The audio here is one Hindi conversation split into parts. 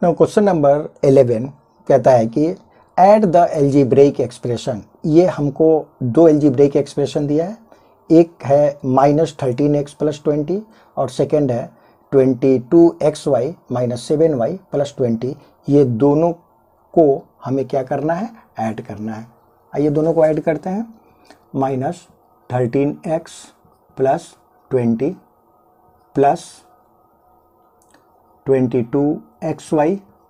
नाउ क्वेश्चन नंबर 11 कहता है कि ऐड द एल्जीब्रेक एक्सप्रेशन। ये हमको दो एल्जीब्रेक एक्सप्रेशन दिया है, एक है -13x + 20 और सेकेंड है 22xy - 7y + 20। ये दोनों को हमें क्या करना है, ऐड करना है। आइए दोनों को ऐड करते हैं। -13x + 20 plus 22xy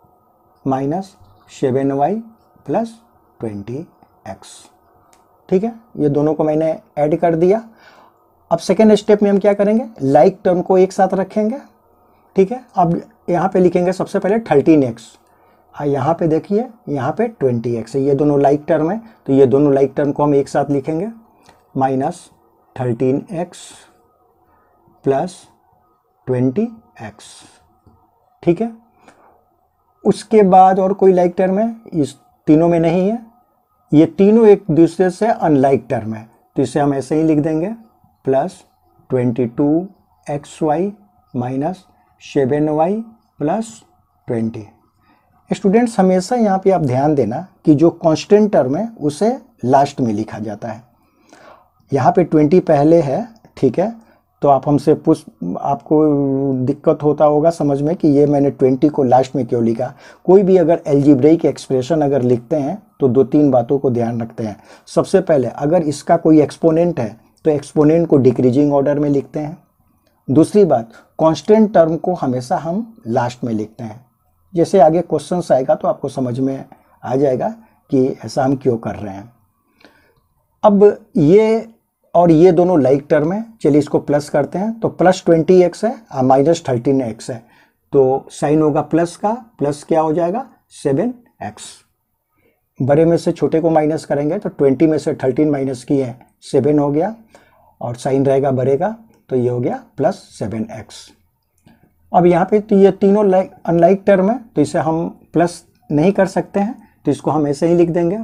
- 7y + 20x। ठीक है, ये दोनों को मैंने ऐड कर दिया। अब सेकेंड स्टेप में हम क्या करेंगे, लाइक टर्म को एक साथ रखेंगे। ठीक है, अब यहाँ पे लिखेंगे सबसे पहले 13x, यहाँ पे देखिए यहाँ पे 20x है, ये दोनों लाइक टर्म है, तो ये दोनों लाइक टर्म को हम एक साथ लिखेंगे। -13x + 20x। ठीक है, उसके बाद और कोई लाइक टर्म है, इस तीनों में नहीं है, ये तीनों एक दूसरे से अनलाइक टर्म है, तो इसे हम ऐसे ही लिख देंगे +22xy - 7y + 20। स्टूडेंट्स हमेशा यहाँ पे आप ध्यान देना कि जो कांस्टेंट टर्म है उसे लास्ट में लिखा जाता है। यहाँ पे 20 पहले है, ठीक है, तो आप हमसे आपको दिक्कत होता होगा समझ में कि ये मैंने 20 को लास्ट में क्यों लिखा। कोई भी अगर एल्जीब्रेक एक्सप्रेशन अगर लिखते हैं तो दो तीन बातों को ध्यान रखते हैं। सबसे पहले अगर इसका कोई एक्सपोनेंट है तो एक्सपोनेंट को डिक्रीजिंग ऑर्डर में लिखते हैं। दूसरी बात, कांस्टेंट टर्म को हमेशा हम लास्ट में लिखते हैं। जैसे आगे क्वेश्चंस आएगा तो आपको समझ में आ जाएगा कि ऐसा हम क्यों कर रहे हैं। अब ये और ये दोनों लाइक टर्म है, चलिए इसको प्लस करते हैं, तो +20x है -13x है, तो साइन होगा प्लस का, प्लस क्या हो जाएगा 7x। बड़े में से छोटे को माइनस करेंगे तो 20 में से 13 माइनस किए 7 हो गया, और साइन रहेगा बड़े का, तो ये हो गया +7x। अब यहाँ पे तो ये तीनों अनलाइक टर्म है, तो इसे हम प्लस नहीं कर सकते हैं, तो इसको हम ऐसे ही लिख देंगे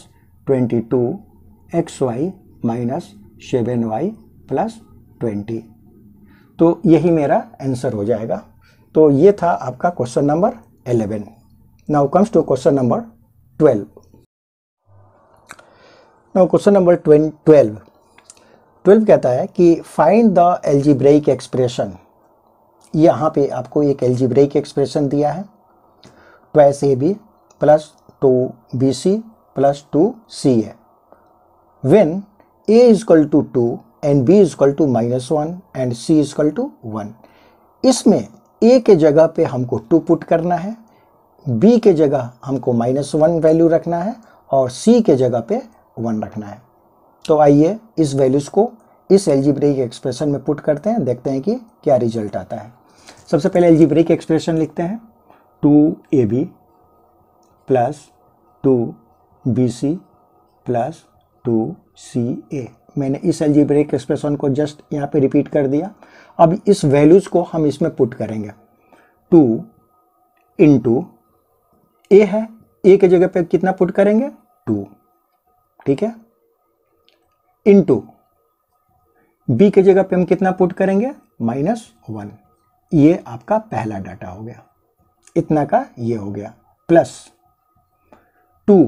+22xy - 7y + 20। तो यही मेरा आंसर हो जाएगा। तो ये था आपका question number 11। Now comes to question number 12। Now question number 12 कहता है कि फाइंड द एल्जीब्रेक एक्सप्रेशन। यहाँ पे आपको एक एल्जीब्रेक एक्सप्रेशन दिया है, 2ab + 2bc + 2ca when a = 2 and b = -1 and c = 1। इसमें a के जगह पे हमको 2 पुट करना है, b के जगह हमको -1 वैल्यू रखना है और c के जगह पे 1 रखना है। तो आइए इस वैल्यूज़ को इस एल्जीब्रेक एक्सप्रेशन में पुट करते हैं, देखते हैं कि क्या रिजल्ट आता है। सबसे पहले एल्जीब्रेक एक्सप्रेशन लिखते हैं, 2ab + 2bc + 2ca। मैंने इस एल्जीब्रेक एक्सप्रेशन को जस्ट यहाँ पे रिपीट कर दिया। अब इस वैल्यूज़ को हम इसमें पुट करेंगे। 2 × a है, a के जगह पे कितना पुट करेंगे 2, ठीक है, इंटू b के जगह पे हम कितना पुट करेंगे -1। ये आपका पहला डाटा हो गया, इतना का ये हो गया, प्लस 2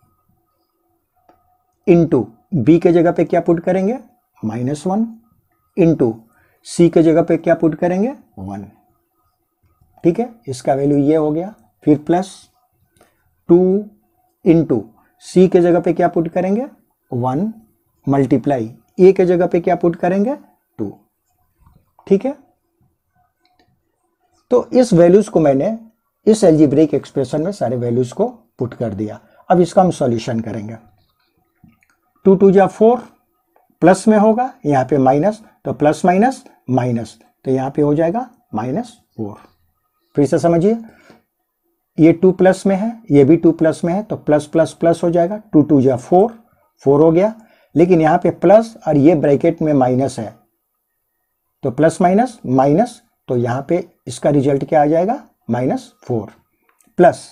इंटू b के जगह पे क्या पुट करेंगे -1 इंटू c के जगह पे क्या पुट करेंगे 1। ठीक है, इसका वैल्यू ये हो गया। फिर प्लस 2 इंटू c के जगह पे क्या पुट करेंगे 1 मल्टीप्लाई a के जगह पे क्या पुट करेंगे 2। ठीक है, तो इस वैल्यूज को मैंने इस एल्जीब्रेक एक्सप्रेशन में सारे वैल्यूज को पुट कर दिया। अब इसका हम सॉल्यूशन करेंगे। 2 2 जा 4, प्लस में होगा, यहाँ पे माइनस, तो प्लस माइनस माइनस, तो यहाँ पे हो जाएगा -4। फिर से समझिए, ये 2 प्लस में है, ये भी 2 प्लस में है, तो प्लस प्लस प्लस हो जाएगा। 2 2 जा 4, 4 हो गया, लेकिन यहाँ पे प्लस और ये ब्रैकेट में माइनस है, तो प्लस माइनस माइनस, तो यहाँ पे इसका रिजल्ट क्या आ जाएगा -4 प्लस।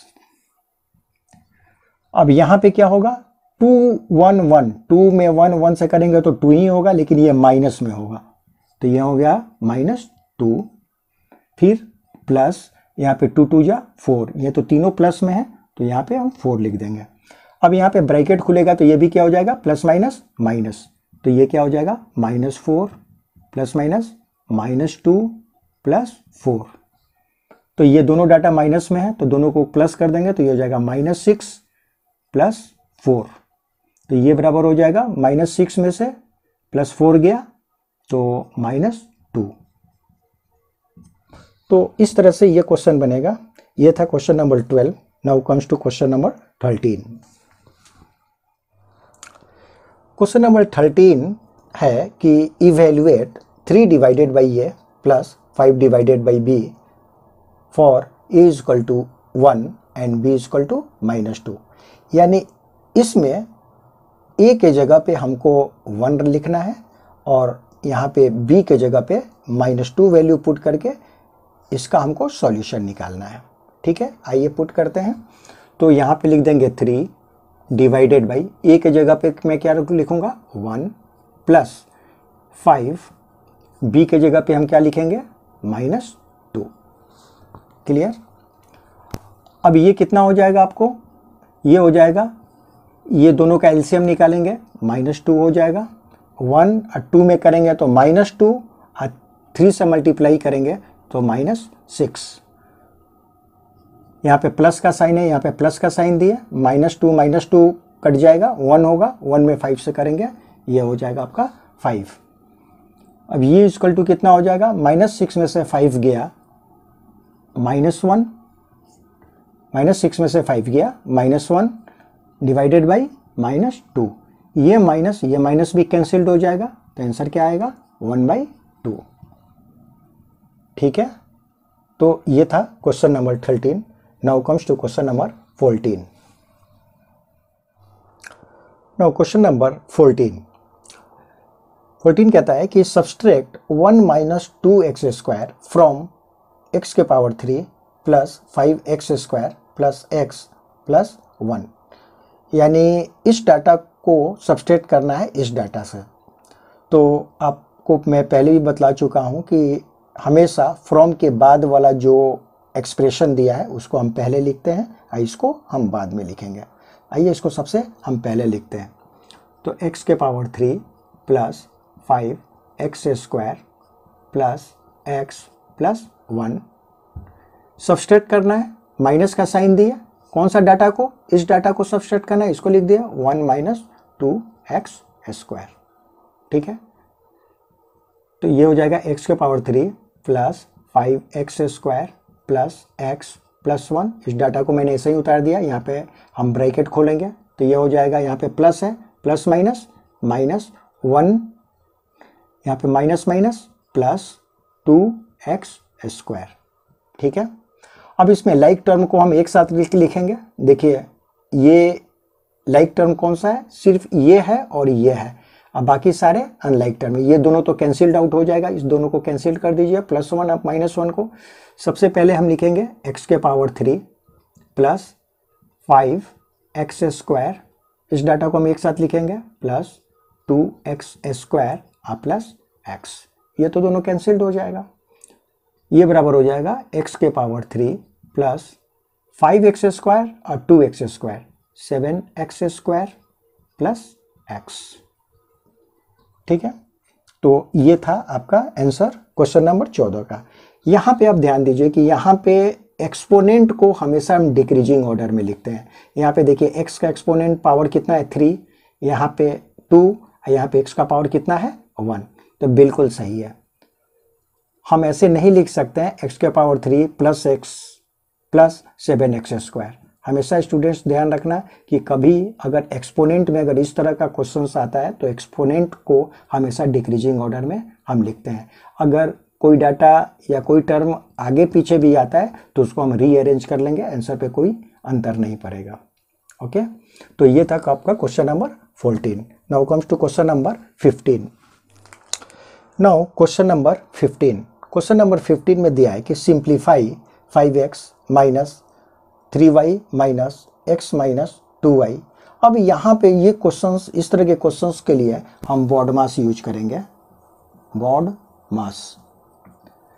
अब यहाँ पे क्या होगा 2 1 1, 2 में 1 1 से करेंगे तो 2 ही होगा, लेकिन ये माइनस में होगा, तो ये हो गया -2। फिर प्लस यहाँ पे 2 2 जा 4, ये तो तीनों प्लस में है तो यहाँ पे हम 4 लिख देंगे। अब यहाँ पे ब्रैकेट खुलेगा तो ये भी क्या हो जाएगा, प्लस माइनस माइनस, तो ये क्या हो जाएगा -4 प्लस माइनस -2 प्लस 4। तो ये दोनों डाटा माइनस में है तो दोनों को प्लस कर देंगे तो ये हो जाएगा -6 प्लस 4। तो ये बराबर हो जाएगा -6 में से +4 गया तो -2। तो इस तरह से ये क्वेश्चन बनेगा। ये था question number 12। Now comes to question number 13। Question number 13 है कि evaluate 3 divided by a plus 5 divided by b for a equal to 1 and b equal to -2। यानी इसमें ए के जगह पे हमको 1 लिखना है और यहाँ पे बी के जगह पे -2 वैल्यू पुट करके इसका हमको सॉल्यूशन निकालना है। ठीक है, आइए पुट करते हैं। तो यहाँ पे लिख देंगे 3 डिवाइडेड बाई ए के जगह पे मैं क्या लिखूंगा 1 प्लस 5, बी के जगह पे हम क्या लिखेंगे -2। क्लियर। अब ये कितना हो जाएगा आपको, ये हो जाएगा, ये दोनों का एलसीएम निकालेंगे -2 हो जाएगा। 1 और 2 में करेंगे तो -2 और 3 से मल्टीप्लाई करेंगे तो -6। यहाँ पे प्लस का साइन है, यहाँ पे प्लस का साइन दिए, -2 कट जाएगा, 1 होगा, 1 में 5 से करेंगे ये हो जाएगा आपका 5। अब ये इक्वल टू कितना हो जाएगा, -6 में से 5 गया -1, -6 में से 5 गया -1 डिवाइडेड बाई -2। ये माइनस भी कैंसिल्ड हो जाएगा तो आंसर क्या आएगा 1/2। ठीक है, तो ये था question number 13। Now comes to question number 14। Now question number 14 कहता है कि सब्सट्रैक्ट 1 - 2x² फ्रॉम x के power 3 plus 5x² plus x plus 1। यानी इस डाटा को सब्सट्रैक्ट करना है इस डाटा से। तो आपको मैं पहले भी बतला चुका हूँ कि हमेशा फ्रॉम के बाद वाला जो एक्सप्रेशन दिया है उसको हम पहले लिखते हैं और इसको हम बाद में लिखेंगे। आइए इसको सबसे हम पहले लिखते हैं। तो x के power 3 plus 5x² plus x plus 1 subtract करना है, माइनस का साइन दिया, कौन सा डाटा को, इस डाटा को सब्सट्रैक्ट करना है, इसको लिख दिया 1 - 2x²। ठीक है, तो ये हो जाएगा x के power 3 plus 5x² plus x plus 1। इस डाटा को मैंने ऐसे ही उतार दिया, यहाँ पे हम ब्रैकेट खोलेंगे तो ये हो जाएगा, यहाँ पे प्लस है, प्लस माइनस -1, यहाँ पे माइनस प्लस 2x²। ठीक है, अब इसमें लाइक टर्म को हम एक साथ लिखेंगे। देखिए ये लाइक टर्म कौन सा है, सिर्फ ये है और ये है, अब बाकी सारे अनलाइक टर्म है। ये दोनों तो कैंसिल्ड आउट हो जाएगा, इस दोनों को कैंसिल कर दीजिए, +1 अब -1 को। सबसे पहले हम लिखेंगे x के पावर 3 प्लस 5x², इस डाटा को हम एक साथ लिखेंगे, प्लस 2x² प्लस x। ये तो दोनों कैंसिल्ड हो जाएगा, ये बराबर हो जाएगा x के पावर 3 प्लस 5x² और 2x², 7x² प्लस x। ठीक है, तो ये था आपका आंसर क्वेश्चन नंबर 14 का। यहाँ पे आप ध्यान दीजिए कि यहाँ पे एक्सपोनेंट को हमेशा हम डिक्रीजिंग ऑर्डर में लिखते हैं। यहाँ पे देखिए x का एक्सपोनेंट पावर कितना है 3, यहाँ पे 2, यहाँ पे x का पावर कितना है 1, तो बिल्कुल सही है। हम ऐसे नहीं लिख सकते हैं x के power 3 plus x plus 7x²। हमेशा स्टूडेंट्स ध्यान रखना कि कभी अगर एक्सपोनेंट में अगर इस तरह का क्वेश्चन आता है तो एक्सपोनेंट को हमेशा डिक्रीजिंग ऑर्डर में हम लिखते हैं। अगर कोई डाटा या कोई टर्म आगे पीछे भी आता है तो उसको हम रीअरेंज कर लेंगे, आंसर पे कोई अंतर नहीं पड़ेगा। ओके, तो ये था आपका question number 14। Now comes to question number 15। Now question number 15, question number 15 में दिया है कि simplify 5x minus 3y minus x minus 2y। अब यहाँ पे ये क्वेश्चंस, इस तरह के क्वेश्चंस के लिए हम बॉड मास यूज करेंगे, बॉड मास।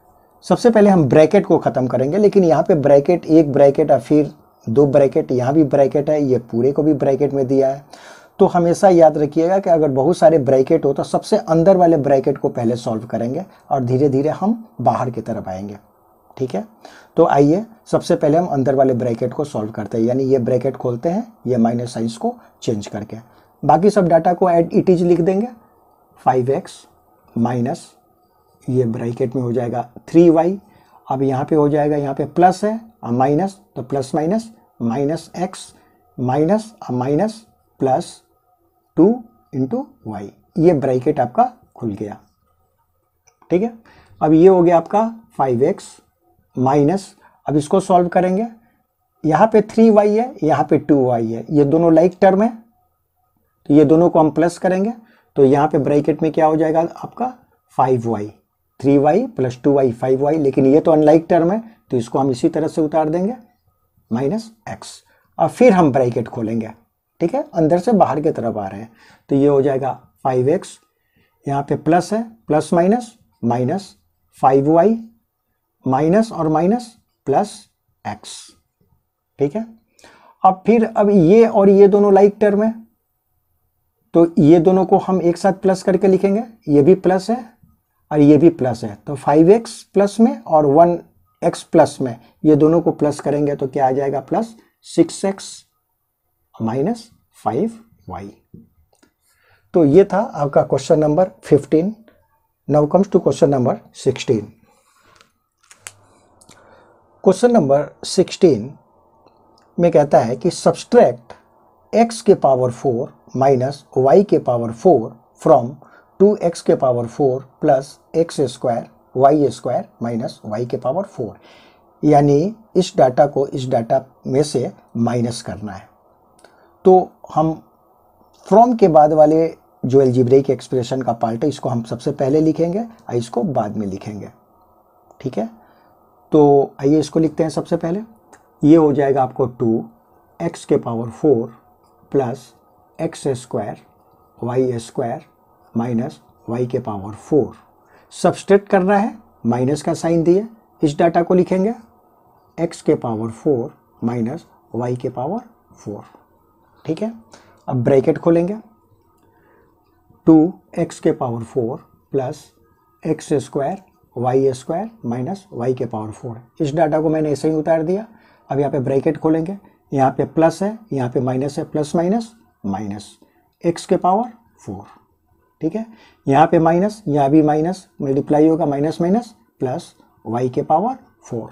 सबसे पहले हम ब्रैकेट को ख़त्म करेंगे, लेकिन यहाँ पे ब्रैकेट, एक ब्रैकेट और फिर दो ब्रैकेट, यहाँ भी ब्रैकेट है, ये पूरे को भी ब्रैकेट में दिया है। तो हमेशा याद रखिएगा कि अगर बहुत सारे ब्रैकेट हो तो सबसे अंदर वाले ब्रैकेट को पहले सॉल्व करेंगे और धीरे धीरे हम बाहर की तरफ आएंगे। ठीक है, तो आइए सबसे पहले हम अंदर वाले ब्रैकेट को सॉल्व करते हैं, यानी ये ब्रैकेट खोलते हैं, ये माइनस साइंस को चेंज करके बाकी सब डाटा को एड इट इज लिख देंगे। 5x माइनस, ये ब्रैकेट में हो जाएगा 3y। अब यहाँ पे हो जाएगा, यहाँ पे प्लस है और माइनस, तो plus minus minus x minus minus plus 2 into y. ये ब्रैकेट आपका खुल गया। ठीक है, अब ये हो गया आपका 5x माइनस, अब इसको सॉल्व करेंगे। यहाँ पे 3y है, यहाँ पे 2y है, ये दोनों लाइक टर्म है, तो ये दोनों को हम प्लस करेंगे, तो यहाँ पे ब्रैकेट में क्या हो जाएगा आपका 5y, 3y plus 2y 5y, लेकिन ये तो अनलाइक टर्म है तो इसको हम इसी तरह से उतार देंगे माइनस x, और फिर हम ब्रैकेट खोलेंगे। ठीक है, अंदर से बाहर की तरफ आ रहे हैं, तो ये हो जाएगा 5x, यहाँ पे प्लस है, plus minus minus 5y minus और माइनस प्लस x। ठीक है, अब फिर अब ये और ये दोनों लाइक टर्म है, तो ये दोनों को हम एक साथ प्लस करके लिखेंगे, ये भी प्लस है और ये भी प्लस है, तो 5x प्लस में और 1x प्लस में, ये दोनों को प्लस करेंगे तो क्या आ जाएगा प्लस 6x माइनस 5y। तो ये था आपका question number 15। Now comes to question number 16। Question number 16 में कहता है कि सब्सट्रैक्ट x के पावर 4 माइनस y के पावर 4 फ्रॉम 2x के power 4 plus x square y square minus y के पावर 4, यानी इस डाटा को इस डाटा में से माइनस करना है। तो हम फ्रॉम के बाद वाले जो अलजेब्रिक एक्सप्रेशन का पार्ट है इसको हम सबसे पहले लिखेंगे और इसको बाद में लिखेंगे। ठीक है, तो आइए इसको लिखते हैं सबसे पहले। ये हो जाएगा आपको 2x के power 4 plus x square y square minus y के पावर 4। सब्सट्रैक्ट करना है, माइनस का साइन दिए, इस डाटा को लिखेंगे x के पावर 4 माइनस y के पावर 4। ठीक है, अब ब्रैकेट खोलेंगे, 2x के power 4 plus x square y square minus y के पावर 4। इस डाटा को मैंने ऐसे ही उतार दिया। अब यहाँ पे ब्रैकेट खोलेंगे, यहाँ पे प्लस है, यहाँ पे माइनस है, प्लस माइनस माइनस x के पावर 4। ठीक है, यहाँ पे माइनस, यहाँ भी माइनस, मल्टीप्लाई होगा माइनस माइनस प्लस y के पावर 4।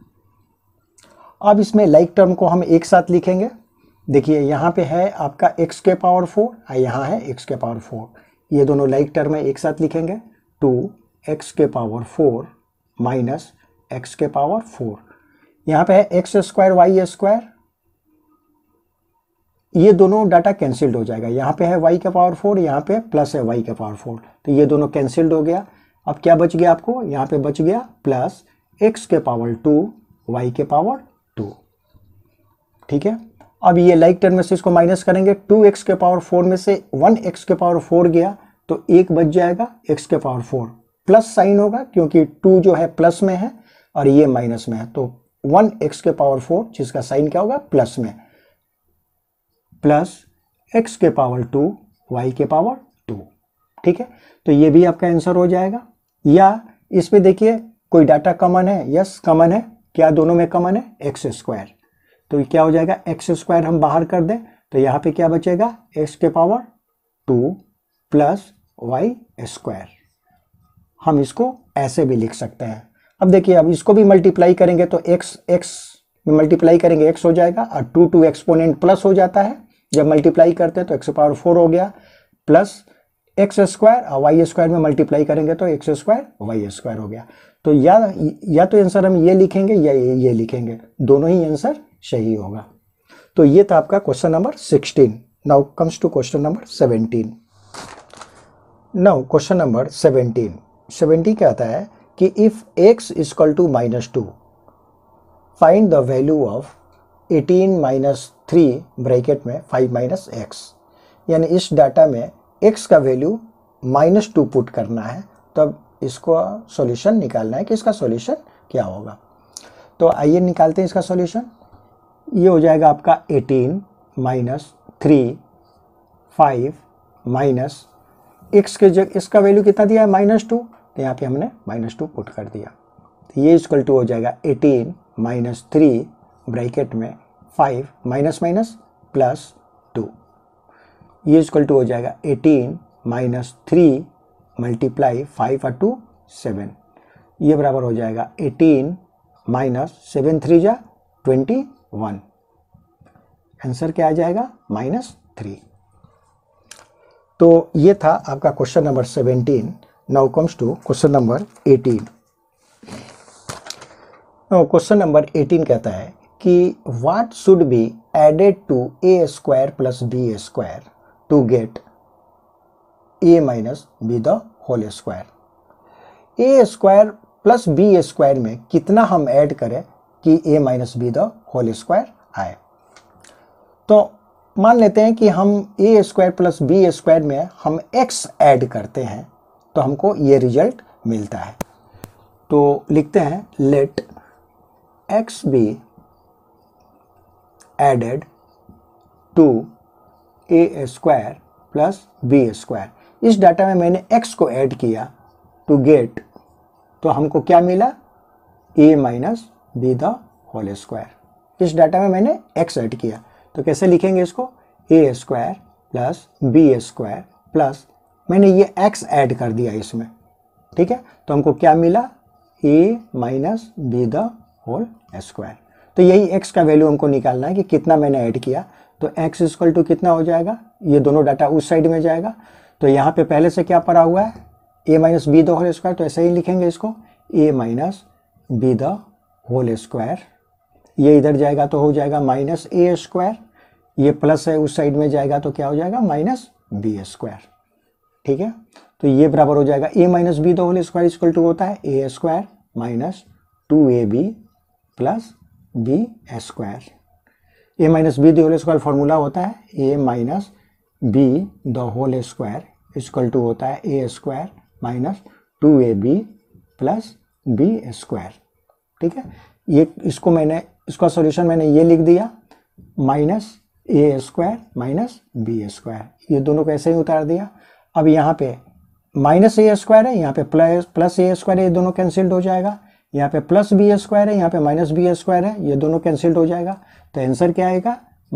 अब इसमें लाइक टर्म को हम एक साथ लिखेंगे। देखिए यहाँ पे है आपका x के पावर 4 और यहाँ है x के पावर 4, ये दोनों लाइक टर्म है, एक साथ लिखेंगे 2x के पावर 4 माइनस x के पावर 4। यहाँ पे है x स्क्वायर y स्क्वायर, ये दोनों डाटा कैंसिल्ड हो जाएगा। यहाँ पे है y के पावर 4, यहाँ पे प्लस है y के पावर 4, तो ये दोनों कैंसिल्ड हो गया। अब क्या बच गया आपको, यहाँ पे बच गया प्लस x के पावर 2 y के पावर 2। ठीक है, अब ये लाइक टर्म में से इसको माइनस करेंगे, 2x के पावर 4 में से 1x के पावर 4 गया तो एक बच जाएगा x के पावर 4, प्लस साइन होगा क्योंकि 2 जो है प्लस में है और ये माइनस में है, तो 1x के पावर 4 जिसका साइन क्या होगा प्लस में, प्लस x के पावर 2 y के पावर 2। ठीक है, तो ये भी आपका आंसर हो जाएगा। या इसमें देखिए कोई डाटा कॉमन है, यस कॉमन है, क्या दोनों में कॉमन है एक्स स्क्वायर, तो क्या हो जाएगा एक्स स्क्वायर हम बाहर कर दें तो यहाँ पे क्या बचेगा एक्स के पावर 2 प्लस वाई स्क्वायर। हम इसको ऐसे भी लिख सकते हैं। अब देखिए अब इसको भी मल्टीप्लाई करेंगे तो एक्स में मल्टीप्लाई करेंगे एक्स हो जाएगा और 2 टू एक्सपोनेंट प्लस हो जाता है, जब मल्टीप्लाई करते हैं तो एक्स पावर 4 हो गया प्लस एक्स स्क्वायर और वाई स्क्वायर में मल्टीप्लाई करेंगे तो एक्स स्क्वायर वाई स्क्वायर हो गया। तो या तो आंसर हम ये लिखेंगे या ये लिखेंगे, दोनों ही आंसर सही होगा। तो ये था आपका question number 16। Now comes to question number 17। Now question number 17 क्या आता है कि if x equal to -2 find the value of 18 minus 3 bracket में 5 माइनस एक्स। यानी इस डाटा में x का वैल्यू -2 पुट करना है, तब इसको सॉल्यूशन निकालना है कि इसका सॉल्यूशन क्या होगा। तो आइए निकालते हैं इसका सॉल्यूशन। ये हो जाएगा आपका 18 माइनस 3 5 माइनस एक्स के जगह इसका वैल्यू कितना दिया है -2, तो यहाँ पे हमने -2 पुट कर दिया। तो ये इक्वल टू हो जाएगा 18 माइनस 3 ब्रैकेट में 5 माइनस माइनस प्लस 2। ये इक्वल टू हो जाएगा 18 माइनस 3 मल्टीप्लाई 5 और 2 7। ये बराबर हो जाएगा 18 माइनस 7 3 जा 21। आंसर क्या आ जाएगा -3। तो ये था आपका question number 17। Now comes to question number 18। Question number 18 कहता है कि what should be added to a square plus b square to get a minus b the whole square. A square plus b square में कितना हम ऐड करें कि a minus b the whole square आए। तो मान लेते हैं कि हम a square plus b square में हम एक्स ऐड करते हैं तो हमको ये रिजल्ट मिलता है। तो लिखते हैं let x be added to a square plus b square. इस डाटा में मैंने एक्स को ऐड किया टू गेट, तो हमको क्या मिला a minus b the whole square. इस डाटा में मैंने एक्स ऐड किया, तो कैसे लिखेंगे इसको a square plus b square plus मैंने ये एक्स ऐड कर दिया इसमें, ठीक है। तो हमको क्या मिला a minus b the whole square. तो यही एक्स का वैल्यू हमको निकालना है कि कितना मैंने ऐड किया। तो एक्स इक्वल टू कितना हो जाएगा, ये दोनों डाटा उस साइड में जाएगा। तो यहाँ पे पहले से क्या पड़ा हुआ है a minus b the whole square, तो ऐसे ही लिखेंगे इसको a minus b the whole square. ये इधर जाएगा तो हो जाएगा माइनस ए स्क्वायर, ये प्लस है उस साइड में जाएगा तो क्या हो जाएगा माइनस बी स्क्वायर, ठीक है। तो ये बराबर हो जाएगा a minus b the whole square equal to होता है a square minus 2ab plus b square. A minus b the whole square formula होता है a minus b the whole square equal to होता है a square minus 2ab plus b square, ठीक है। ये इसका सॉल्यूशन मैंने ये लिख दिया minus a square minus b square, ये दोनों को ऐसे ही उतार दिया। अब यहाँ पे माइनस ए स्क्वायर है, यहाँ पे प्लस ए स्क्वायर है, ये दोनों कैंसिल्ड हो जाएगा। यहाँ पे प्लस बी स्क्वायर है, यहाँ पे माइनस बी स्क्वायर है, ये दोनों कैंसिल्ड हो जाएगा। तो आंसर क्या आएगा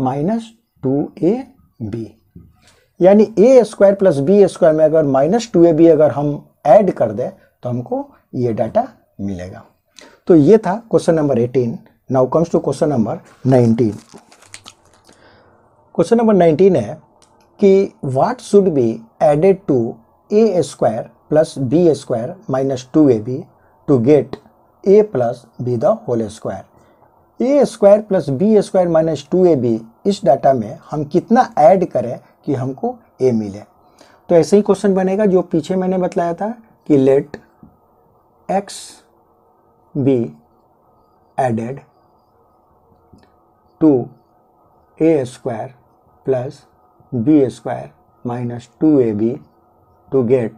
-2ab। यानी a square plus b square में अगर -2ab अगर हम ऐड कर दें तो हमको ये डाटा मिलेगा। तो ये था question number 18। Now comes to question number 19। Question number 19 है कि what should be added to a square plus b square minus 2ab to get a plus b the whole square. A square plus b square minus 2ab इस डाटा में हम कितना ऐड करें कि हमको ए मिले। तो ऐसे ही क्वेश्चन बनेगा जो पीछे मैंने बताया था कि let x be added to a square plus b square minus 2ab to get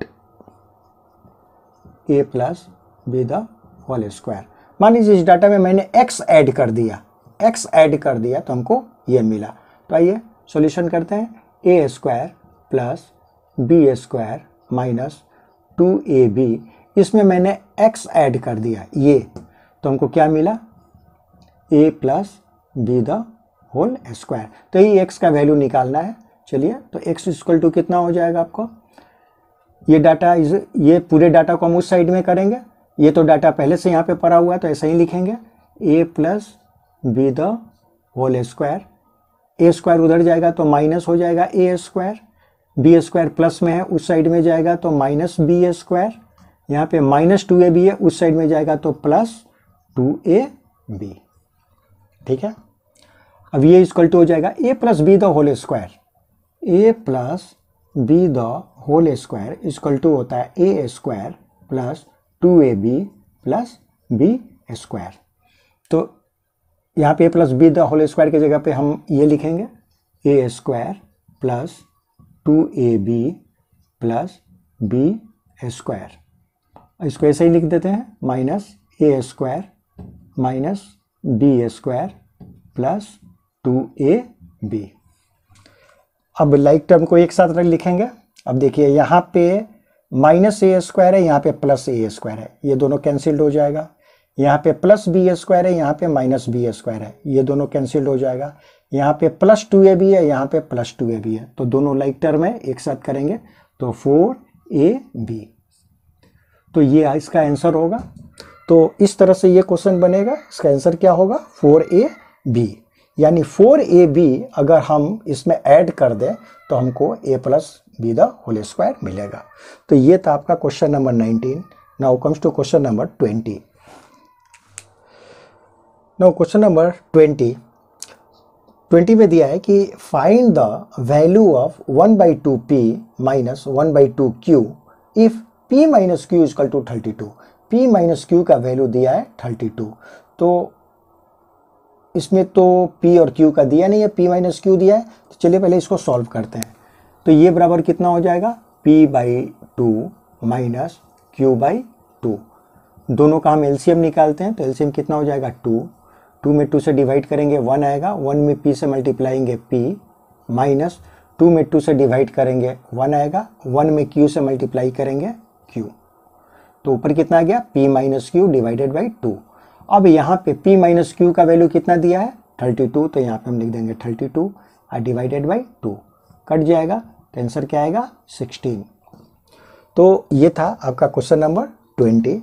a plus b the whole square. मान लीजिए इस डाटा में मैंने x ऐड कर दिया तो हमको ये मिला। तो आइए सॉल्यूशन करते हैं। A square plus b square minus 2ab, इसमें मैंने x ऐड कर दिया ये, तो हमको क्या मिला a plus b the whole square. तो ये x का वैल्यू निकालना है। चलिए, तो x इक्वल टू कितना हो जाएगा आपको, ये डाटा ये पूरे डाटा को हम उस साइड में करेंगे। ये तो डाटा पहले से यहाँ पे पड़ा हुआ है तो ऐसे ही लिखेंगे a plus b the whole square. A square उधर जाएगा तो माइनस हो जाएगा a square, b square plus में है उस साइड में जाएगा तो माइनस बी स्क्वायर, यहाँ पे माइनस 2ab है उस साइड में जाएगा तो प्लस 2ab, ठीक है। अब ये इक्वल टू हो जाएगा a plus b the whole square. A plus b the whole square equal to होता है a square plus 2ab plus b square. तो यहाँ पे a plus b the whole square की जगह पे हम ये लिखेंगे a square plus 2ab plus b square इसको ऐसे ही लिख देते हैं, minus a square minus b square plus 2ab। अब लाइक टर्म को एक साथ लिखेंगे। अब देखिए यहाँ पे माइनस ए स्क्वायर है, यहाँ पे प्लस ए स्क्वायर है, ये दोनों कैंसिल्ड हो जाएगा। यहाँ पे प्लस बी स्क्वायर है, यहाँ पे माइनस बी स्क्वायर है, ये दोनों कैंसिल्ड हो जाएगा। यहाँ पे प्लस 2ab है, यहाँ पे प्लस 2ab है, तो दोनों लाइक टर्म है, एक साथ करेंगे तो 4ab। तो ये इसका आंसर होगा। तो इस तरह से ये क्वेश्चन बनेगा। इसका आंसर क्या होगा? 4ab। यानी 4ab अगर हम इसमें ऐड कर दें तो हमको a plus b the whole square मिलेगा। तो ये था आपका question number 19। Now comes to question number 20। Now question number 20 में दिया है कि find the value of 1/2p minus 1/2q if p minus q equal to 32। p minus q का वैल्यू दिया है 32। तो इसमें तो p और q का दिया नहीं है, p माइनस क्यू दिया है। तो चलिए पहले इसको सॉल्व करते हैं। तो ये बराबर कितना हो जाएगा? p/2 minus q/2। दोनों का हम एलसीएम निकालते हैं, तो एलसीएम कितना हो जाएगा? 2 में 2 से डिवाइड करेंगे 1 आएगा, 1 में p से मल्टीप्लाएंगे p माइनस 2 में 2 से डिवाइड करेंगे 1 आएगा, 1 में q से मल्टीप्लाई करेंगे q। तो ऊपर कितना आ गया? p minus q divided by 2। अब यहाँ पे p माइनस क्यू का वैल्यू कितना दिया है? 32। तो यहाँ पे हम लिख देंगे 32 और डिवाइडेड बाई 2 कट जाएगा, तो आंसर क्या आएगा? 16। तो ये था आपका क्वेश्चन नंबर 20।